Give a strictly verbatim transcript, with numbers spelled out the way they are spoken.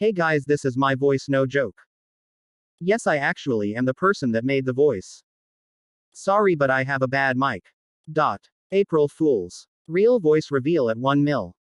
Hey guys, this is my voice, no joke. Yes, I actually am the person that made the voice. Sorry, but I have a bad mic. Dot. April Fools. Real voice reveal at one mil.